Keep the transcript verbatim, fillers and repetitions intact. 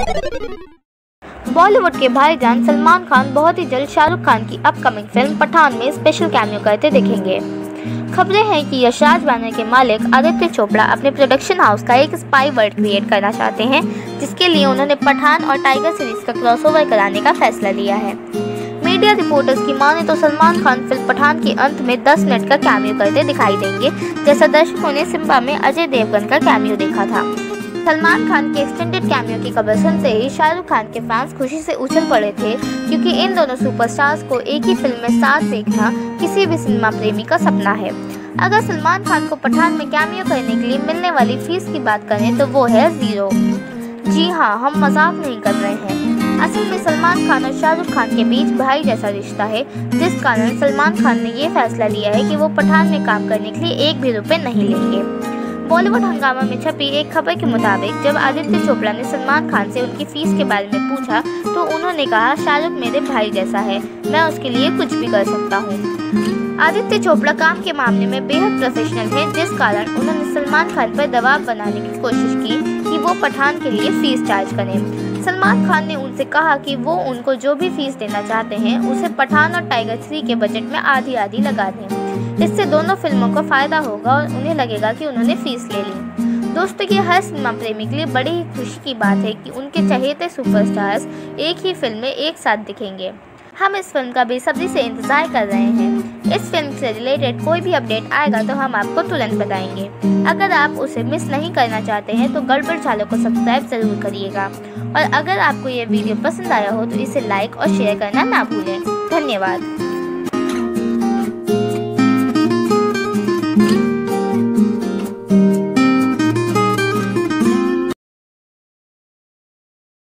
बॉलीवुड के भाईजान सलमान खान बहुत ही जल्द शाहरुख खान की अपकमिंग फिल्म पठान में स्पेशल कैमियो करते दिखेंगे। खबरें हैं कि यशराज बैनर के मालिक आदित्य चोपड़ा अपने प्रोडक्शन हाउस का एक स्पाई वर्ल्ड क्रिएट करना चाहते हैं, जिसके लिए उन्होंने पठान और टाइगर सीरीज का क्रॉसओवर कराने का फैसला लिया है। मीडिया रिपोर्टर्स की माने तो सलमान खान फिल्म पठान के अंत में दस मिनट का कैमियो करते दिखाई देंगे, जैसा दर्शकों ने सिम्बा में अजय देवगन का कैमियो देखा था। सलमान खान के एक्सटेंडेड कैमियो की खबर सुनते ही शाहरुख खान के फैंस खुशी से उछल पड़े थे, क्योंकि इन दोनों सुपरस्टार्स को एक ही फिल्म में साथ देखना किसी भी सिनेमा प्रेमी का सपना है। अगर सलमान खान को पठान में कैमियो करने के लिए मिलने वाली फीस की बात करें तो वो है जीरो। जी हाँ, हम मजाक नहीं कर रहे हैं। असल में सलमान खान और शाहरुख खान के बीच भाई जैसा रिश्ता है, जिस कारण सलमान खान ने ये फैसला लिया है कि वो पठान में काम करने के लिए एक भी रुपए नहीं लेंगे। बॉलीवुड हंगामा में छपी एक खबर के मुताबिक जब आदित्य चोपड़ा ने सलमान खान से उनकी फीस के बारे में पूछा तो उन्होंने कहा, शाहरुख मेरे भाई जैसा है, मैं उसके लिए कुछ भी कर सकता हूँ। आदित्य चोपड़ा काम के मामले में बेहद प्रोफेशनल हैं, जिस कारण उन्होंने सलमान खान पर दबाव बनाने की कोशिश की कि वो पठान के लिए फीस चार्ज करें। सलमान खान ने उनसे कहा कि वो उनको जो भी फीस देना चाहते हैं उसे पठान और टाइगर थ्री के बजट में आधी आधी लगा दें। इससे दोनों फिल्मों को फायदा होगा और उन्हें लगेगा कि उन्होंने फीस ले ली। दोस्तों, ये हर सिनेमा प्रेमी के लिए बड़ी ही खुशी की बात है कि उनके चहेते सुपरस्टार्स एक ही फिल्म में एक साथ दिखेंगे। हम इस फिल्म का बेसब्री से इंतजार कर रहे हैं। इस फिल्म से रिलेटेड कोई भी अपडेट आएगा तो हम आपको तुरंत बताएंगे। अगर आप उसे मिस नहीं करना चाहते हैं तो गड़बड़झाला को सब्सक्राइब जरूर करिएगा, और अगर आपको ये वीडियो पसंद आया हो तो इसे लाइक और शेयर करना ना भूलें। धन्यवाद।